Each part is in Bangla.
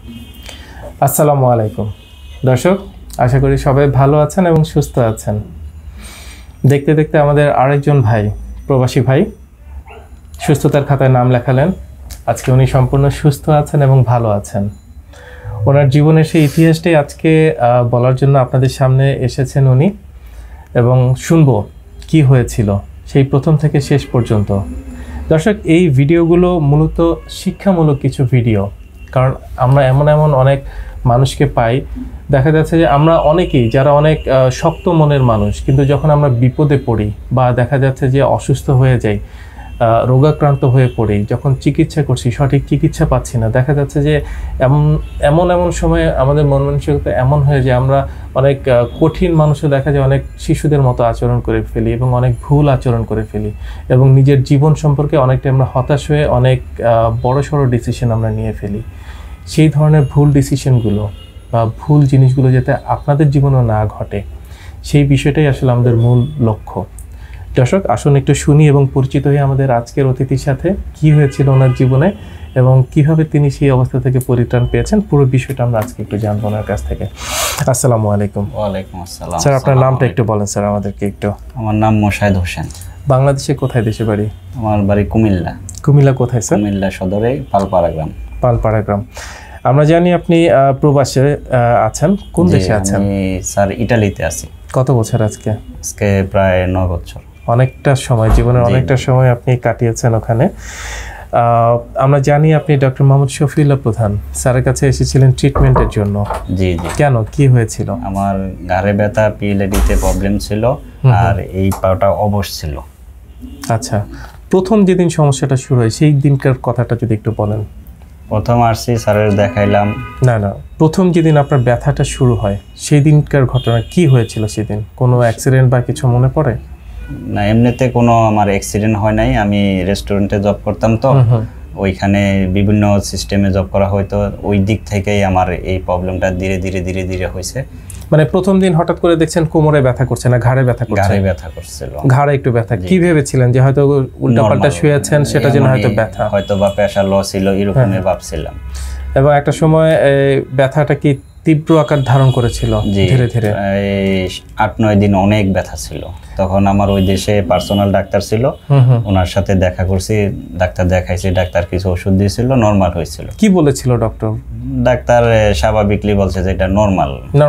আসসালামু আলাইকুম দর্শক, আশা করি সবাই ভালো আছেন এবং সুস্থ আছেন। দেখতে দেখতে আমাদের আরেকজন ভাই, প্রবাসী ভাই, সুস্থতার খাতায় নাম লেখালেন। আজকে উনি সম্পূর্ণ সুস্থ আছেন এবং ভালো আছেন। ওনার জীবনের সেই ইতিহাসটাই আজকে বলার জন্য আপনাদের সামনে এসেছেন উনি, এবং শুনবো কি হয়েছিল সেই প্রথম থেকে শেষ পর্যন্ত। দর্শক, এই ভিডিওগুলো মূলত শিক্ষামূলক কিছু ভিডিও, কারণ আমরা এমন অনেক মানুষকে পাই, দেখা যাচ্ছে যে আমরা অনেকেই যারা অনেক শক্ত মনের মানুষ, কিন্তু যখন আমরা বিপদে পড়ি বা দেখা যাচ্ছে যে অসুস্থ হয়ে যাই, রোগাক্রান্ত হয়ে পড়ি, যখন চিকিৎসা করছি সঠিক চিকিৎসা পাচ্ছি না, দেখা যাচ্ছে যে এমন সময় আমাদের মন মানসিকতা এমন হয়ে যায়, আমরা অনেক কঠিন মানুষও দেখা যায় অনেক শিশুদের মতো আচরণ করে ফেলি এবং অনেক ভুল আচরণ করে ফেলি, এবং নিজের জীবন সম্পর্কে অনেকটা আমরা হতাশ হয়ে অনেক বড়সড় ডিসিশন আমরা নিয়ে ফেলি। সেই ধরনের ভুল ডিসিশনগুলো বা ভুল জিনিসগুলো যাতে আপনাদের জীবনেও না ঘটে, সেই বিষয়টাই আসলে আমাদের মূল লক্ষ্য। দর্শক, আসুন একটু শুনি এবং পরিচিত হয়ে আমাদের আজকের অতিথির সাথে কি হয়েছিল ওনার জীবনে এবং কিভাবে তিনি সেই অবস্থা থেকে পরিত্রাণ পেয়েছেন, পুরো বিষয়টা আমরা আজকে একটু জানবো ওনার কাছ থেকে। আসসালামু আলাইকুম। ওয়ালাইকুম আসসালাম। স্যার, আপনার নামটা একটু বলেন স্যার আমাদেরকে একটু। আমার নাম মোশাহেদ হোসেন। বাংলাদেশে কোথায় দেশে বাড়ি? আমার বাড়ি কুমিল্লা। কুমিল্লা কোথায় স্যার? কুমিল্লা সদরে পালপাড়া গ্রাম। পালপাড়া গ্রাম। আমরা জানি আপনি প্রবাসে আছেন। কোন দেশে আছেন? আমি স্যার ইটালিতে আছি। কত বছর আজকে? আজকে প্রায় 9 বছর। অনেকটা সময়, জীবনের অনেকটা সময় আপনি কাটিয়েছেন ওখানে। আমরা জানি আপনি ডক্টর মোহাম্মদ শফিউল্লাহ প্রধান স্যারের কাছে এসেছিলেন ট্রিটমেন্টের জন্য। জি জি। কেন, কি হয়েছিল? আমার ঘাড়ে ব্যথা, পিএলআইডিতে প্রবলেম ছিল, আর এই পাটা অবশ ছিল। আচ্ছা, প্রথম যেদিন সমস্যাটা শুরু হয় সেই দিনকার কথাটা যদি একটু বলেন। প্রথম আসছি, স্যারের দেখাইলাম। না, প্রথম যেদিন আপনার ব্যথাটা শুরু হয় সেই দিনকার ঘটনা কি হয়েছিল? সেদিন কোনো অ্যাক্সিডেন্ট বা কিছু মনে পড়ে? না, এমনিতে কোনো আমার অ্যাক্সিডেন্ট হয় নাই। আমি রেস্টুরেন্টে জব করতাম, তো ওইখানে বিভিন্ন সিস্টেমে জব করা হয়তো, ওই দিক থেকেই আমার এই প্রবলেমটা ধীরে ধীরে হয়েছে। মানে প্রথম দিন হঠাৎ করে দেখছেন কোমরে ব্যথা করছে না ঘাড়ে ব্যথা করছে? ঘাড়ে ব্যথা করছিল। ঘাড়ে একটু ব্যথা। কি ভেবেছিলেন যে হয়তো উল্টাপাল্টা শুয়েছেন, সেটা জন্য হয়তো ব্যথা, হয়তো বা প্রেসার লস ছিল, এরকমের ভাবছিলাম। এবং একটা সময় ব্যথাটা কি তীব্র আকার ধারণ করেছিল ধীরে ধীরে? 8-9 দিন অনেক ব্যথা ছিল। তখন আমার ওই দেশে পার্সোনাল ডাক্তার ছিল, ওনার সাথে দেখা করছি, ডাক্তার দেখাইছি, ডাক্তার কিছু ওষুধ দিয়েছিল, নরমাল হয়েছিল। কি বলেছিল ডক্টর? ডাক্তার স্বাভাবিকলি বলছে যে এটা নরমাল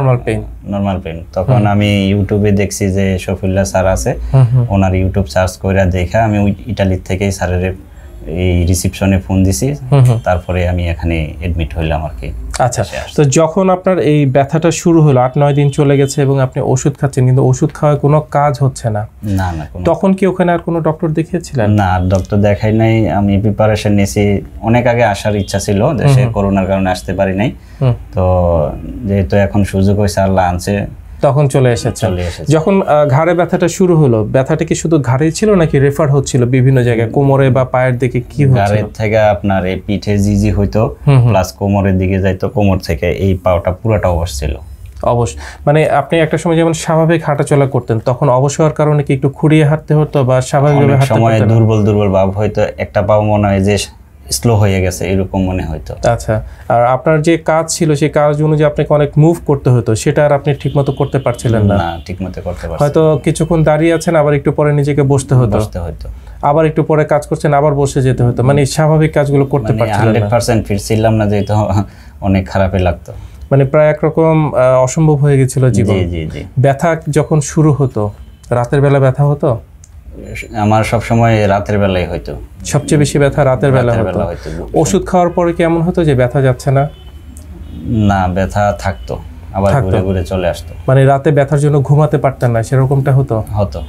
পেইন। তখন আমি ইউটিউবে দেখছি যে শফিউল্লাহ স্যার আছে, ওনার ইউটিউব সার্চ করে দেখা আমি ওই ইটালি থেকেই স্যারের এই রিসিপশনে ফোন দিছি, তারপরে আমি এখানে এডমিট হইলাম আর কি। আচ্ছা, তো যখন আপনার এই ব্যথাটা শুরু হলো, 8-9 দিন চলে গেছে এবং আপনি ওষুধ খাচ্ছেন, কিন্তু ওষুধ খাওয়ায় কোনো কাজ হচ্ছে না, তখন কি ওখানে আর কোনো ডক্টর দেখিয়েছিলেন? না, ডক্টর দেখাই নাই। আমি প্রিপারেশন নিয়েছি, অনেক আগে আসার ইচ্ছা ছিল, দেশে করোনার কারণে আসতে পারি নাই। তো যেহেতু এখন সুযোগ হয়েছে, আল্লাহ আনছে, তখন চলে এসেছে। যখন ঘাড়ে ব্যথাটা শুরু হলো, ব্যথাটা কি শুধু ঘাড়েই ছিল নাকি রেফার হচ্ছিল বিভিন্ন জায়গায়, কোমরে বা পায়ের দিকে? কি হচ্ছিল? ঘাড়ের থেকে আপনার এই পিঠে জিজি হইতো, প্লাস কোমরের দিকে যাইতো, কোমর থেকে এই পাওটা পুরোটা অবশ ছিল। অবশ মানে আপনি একটা সময় যেমন স্বাভাবিক হাঁটাচলা করতেন, তখন অবশ হওয়ার কারণে কি একটু খুঁড়িয়ে হাঁটতে হতো বা স্বাভাবিকভাবে হাঁটতে সময় দুর্বল ভাব হয়তো, একটা পাও মনে হয় যে স্লো হয়ে গেছে, এরকম মনে হইতো। আচ্ছা, আর আপনার যে কাজ ছিল সেই কাজ অনুযায়ী আপনাকে অনেক মুভ করতে হতো, সেটা আর আপনি ঠিকমতো করতে পারছিলেন না? না, ঠিকমতো করতে পারছি না। হয়তো কিছুক্ষণ দাঁড়িয়ে আছেন, আবার একটু পরে নিজেকে বসতে হতো, আবার একটু পরে কাজ করছেন, আবার বসে যেতে হতো, মানে স্বাভাবিক কাজগুলো করতে পারছিলেন না। 100% ফিরছিলাম না, যেহেতু অনেক খারাপই লাগতো, মানে প্রায় একরকম অসম্ভব হয়ে গেছিল জীবন। জি। ব্যথা যখন শুরু হতো, রাতের বেলা ব্যথা হতো? আমার সব সময় রাতের বেলায় হয়তো সবচেয়ে বেশি ব্যথা রাতের বেলা হতো। ওষুধ খাওয়ার পরে কি এমন হতো যে ব্যথা যাচ্ছে না? না, ব্যথা থাকতো, আবার ঘুরে চলে আসতো। মানে রাতে ব্যথার জন্য ঘুমাতে পারতেন না, সেরকমটা হতো?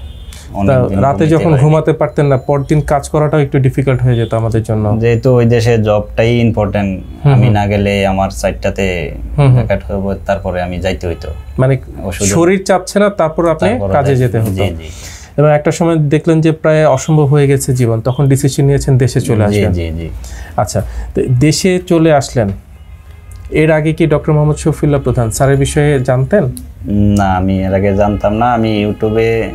রাতে যখন ঘুমাতে পারতেন না, পরদিন কাজ করাটাও একটু ডিফিকাল্ট হয়ে যেত আমাদের জন্য, যেহেতু ওই দেশে জবটাই ইম্পর্টেন্ট। আমি না গেলে আমার সাইডটাতে ব্যাকআউট হবে, তারপরে আমি যাইতে হইতো। মানে শরীর চাপছে না, তারপর আপনি কাজে যেতে হতো। জি। এবং একটা সময় দেখলেন যে প্রায় অসম্ভব হয়ে গেছে জীবন, তখন ডিসিশন নিয়েছেন দেশে চলে আসলেন। জি। আচ্ছা, তো দেশে চলে আসলেন, এর আগে কি ডক্টর মোহাম্মদ শফিউল্লাহ প্রধান স্যারের বিষয়ে জানতেন? না, আমি এর আগে জানতাম না। আমি ইউটিউবে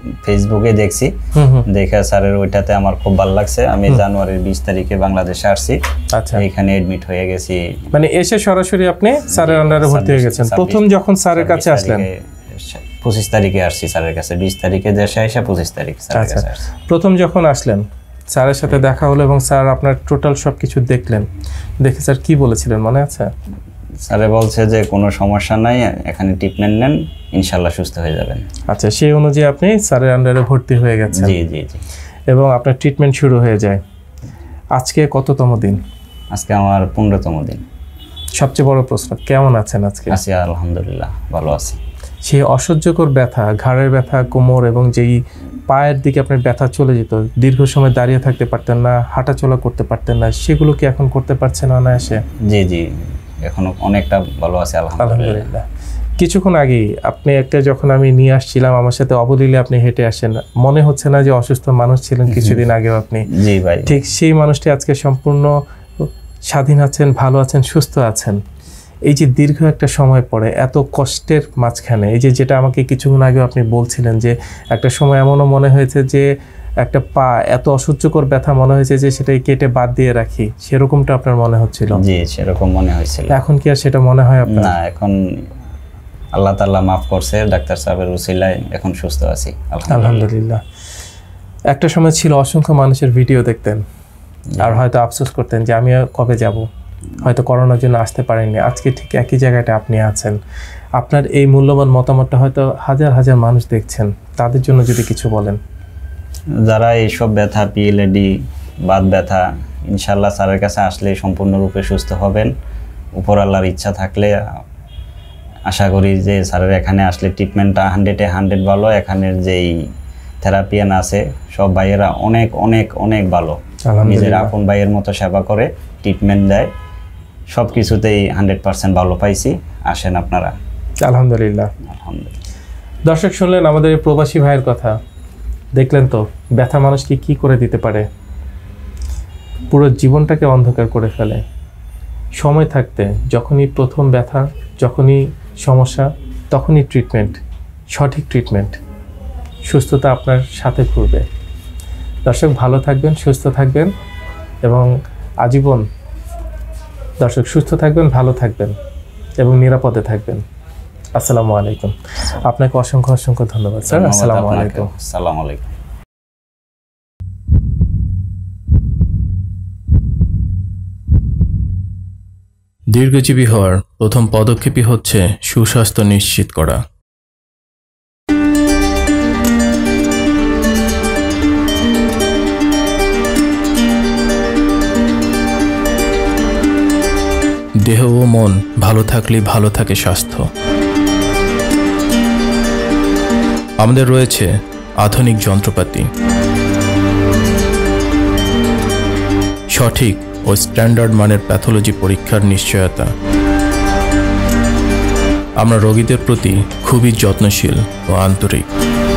ফেসবুকে দেখছি, দেখে স্যারের ওইটাতে আমার খুব ভালো লাগছে। আমি জানুয়ারির 20 তারিখে বাংলাদেশে আসছি, আচ্ছা এখানে এডমিট হয়ে গেছি। মানে এসে সরাসরি আপনি স্যারের আন্ডারে ভর্তি হয়ে গেছেন। প্রথম যখন স্যারের কাছে আসলেন 25 তারিখে আসছি স্যারের কাছে, 20 তারিখে দেশে এসে 25 তারিখ স্যারের কাছে আসছি। প্রথম যখন আসলেন স্যারের সাথে দেখা হলো এবং স্যার আপনার টোটাল সব কিছু দেখলেন, দেখে স্যার কি বলেছিলেন মনে আছে? স্যারে বলছে যে কোনো সমস্যা নাই, এখানে ট্রিটমেন্ট নেন, ইনশাল্লাহ সুস্থ হয়ে যাবেন। আচ্ছা, সেই অনুযায়ী আপনি স্যারের আন্ডারে ভর্তি হয়ে গেছেন? জি জি জি। এবং আপনার ট্রিটমেন্ট শুরু হয়ে যায়। আজকে কততম দিন? আজকে আমার 15তম দিন। সবচেয়ে বড় প্রশ্ন, কেমন আছেন আজকে? আছি আলহামদুলিল্লাহ, ভালো আছি। সেই অসহ্যকর ব্যথা, ঘাড়ের ব্যথা, কোমর এবং যেই পায়ের দিকে আপনার ব্যথা চলে যেত, দীর্ঘ সময় দাঁড়িয়ে থাকতে পারতেন না, হাঁটাচলা করতে পারতেন না, সেগুলো কি এখন করতে পারছেন অনায়াসে? জি জি, এখন অনেকটা ভালো আছে আলহামদুলিল্লাহ। কিছুক্ষণ আগেই আপনি একটা, যখন আমি নিয়ে আসছিলাম আমার সাথে অবলীলে আপনি হেঁটে আসেন, মনে হচ্ছে না যে অসুস্থ মানুষ ছিলেন কিছুদিন আগেও আপনি? জি ভাই। ঠিক সেই মানুষটি আজকে সম্পূর্ণ স্বাধীন আছেন, ভালো আছেন, সুস্থ আছেন। এই যে দীর্ঘ একটা সময় পরে এত কষ্টের মাঝখানে, এই যে যেটা আমাকে কিছুক্ষণ আগে আপনি বলছিলেন যে একটা সময় এমনও মনে হয়েছে যে একটা পা এত অসহ্যকর ব্যথা মনে হয়েছে যে সেটাই কেটে বাদ দিয়ে রাখি, সেরকমটা আপনার মনে হচ্ছিল? জি, সেরকম মনে হয়েছিল। এখন কি আর সেটা মনে হয় আপনার? না, এখন আল্লাহ তাআলা মাফ করছে, ডাক্তার সাহেবের উসিলায় এখন সুস্থ আছি আলহামদুলিল্লাহ। একটা সময় ছিল অসংখ্য মানুষের ভিডিও দেখতেন আর হয়তো আফসোস করতেন যে আমি কবে যাব, হয়তো করোনার জন্য আসতে পারেননি। আজকে ঠিক একই জায়গাটা আপনি আছেন। আপনার এই মূল্যবান মতামতটা হয়তো হাজার হাজার মানুষ দেখছেন, তাদের জন্য যদি কিছু বলেন। যারা এইসব ব্যথা, পিএলআইডি, বাত ব্যথা, ইনশাল্লাহ স্যারের কাছে আসলে সম্পূর্ণরূপে সুস্থ হবেন। উপর আল্লাহর ইচ্ছা থাকলে আশা করি যে স্যারের এখানে আসলে ট্রিটমেন্টটা 100-এ 100 ভালো। এখানের যেই থেরাপিয়ান আছে সব ভাইয়েরা অনেক অনেক অনেক ভালো, নিজের আপন ভাইয়ের মতো সেবা করে, ট্রিটমেন্ট দেয়, সব কিছুতেই 100% ভালো পাইছি। আসেন আপনারা। আলহামদুলিল্লাহ। দর্শক শুনলেন আমাদের এই প্রবাসী ভাইয়ের কথা, দেখলেন তো ব্যথা মানুষকে কি করে দিতে পারে, পুরো জীবনটাকে অন্ধকার করে ফেলে। সময় থাকতে যখনই প্রথম ব্যথা, যখনই সমস্যা, তখনই ট্রিটমেন্ট, সঠিক ট্রিটমেন্ট, সুস্থতা আপনার সাথে ঘুরবে। দর্শক ভালো থাকবেন, সুস্থ থাকবেন এবং আজীবন দর্শক সুস্থ থাকবেন, ভালো থাকবেন এবং নিরাপদে থাকবেন। আসসালামু আলাইকুম। আপনাকে অসংখ্য অসংখ্য ধন্যবাদ স্যার। আসসালামু আলাইকুম। আসসালামু আলাইকুম। দীর্ঘজীবী হওয়ার প্রথম পদক্ষেপই হচ্ছে সুস্বাস্থ্য নিশ্চিত করা। দেহ ও মন ভালো থাকলেই ভালো থাকে স্বাস্থ্য। আমাদের রয়েছে আধুনিক যন্ত্রপাতি, সঠিক ও স্ট্যান্ডার্ড মানের প্যাথোলজি পরীক্ষার নিশ্চয়তা। আমরা রোগীদের প্রতি খুবই যত্নশীল ও আন্তরিক।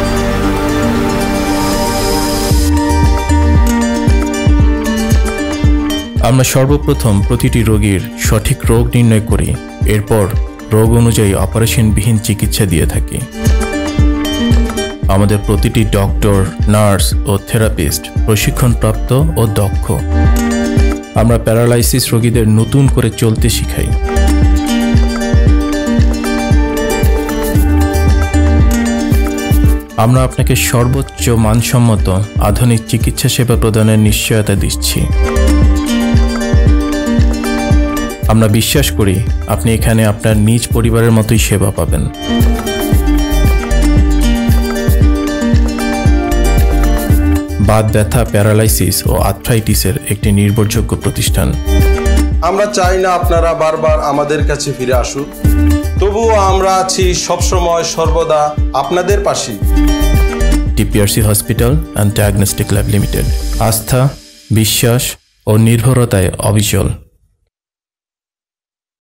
আমরা সর্বপ্রথম প্রতিটি রোগীর সঠিক রোগ নির্ণয় করি, এরপর রোগ অনুযায়ী অপারেশনবিহীন চিকিৎসা দিয়ে থাকি। আমাদের প্রতিটি ডক্টর, নার্স ও থেরাপিস্ট প্রশিক্ষণপ্রাপ্ত ও দক্ষ। আমরা প্যারালাইসিস রোগীদের নতুন করে চলতে শিখাই। আমরা আপনাকে সর্বোচ্চ মানসম্মত আধুনিক চিকিৎসা সেবা প্রদানের নিশ্চয়তা দিচ্ছি। আমরা বিশ্বাস করি আপনি এখানে আপনার নিজ পরিবারের মতোই সেবা পাবেন। বাত ব্যথা, প্যারালাইসিস ও আর্থ্রাইটিসের একটি নির্ভরযোগ্য প্রতিষ্ঠান। আমরা চাই না আপনারা বারবার আমাদের কাছে ফিরে আসুন, তবুও আমরা আছি সবসময় সর্বদা আপনাদের পাশে। TPRC hospital and diagnostic lab limited, আস্থা, বিশ্বাস ও নির্ভরতায় অবিচল।